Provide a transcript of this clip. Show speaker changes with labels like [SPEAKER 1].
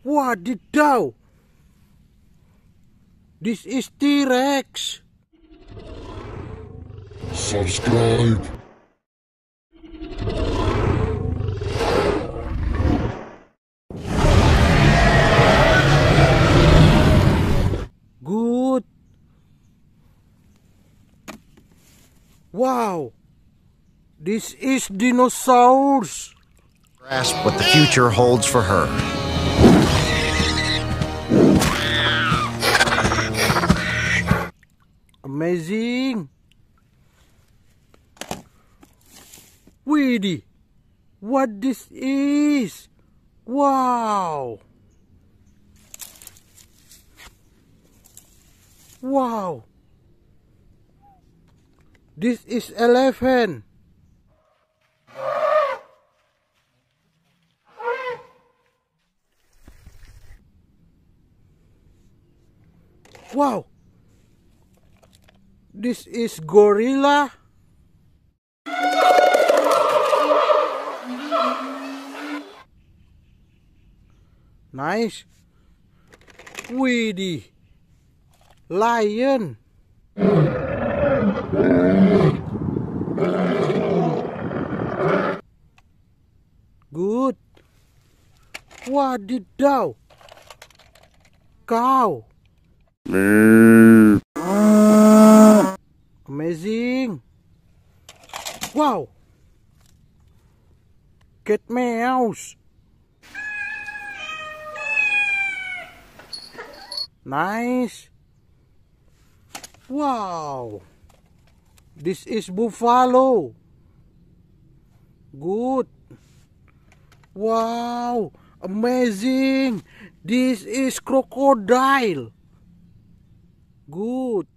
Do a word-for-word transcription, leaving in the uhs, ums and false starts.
[SPEAKER 1] Wadidaw. This is T-Rex.
[SPEAKER 2] Subscribe.
[SPEAKER 1] Good. Wow. This is Dinosaurus.
[SPEAKER 3] Grasp what the future holds for her.
[SPEAKER 1] Amazing. Widih. What this is? Wow. Wow. This is elephant. Wow. This is gorilla. Nice. Widih. Lion. Good. Wadidaw. Cow. Amazing. Wow. Cat mouse. Nice. Wow. This is buffalo. Good. Wow. Amazing. This is crocodile. Good.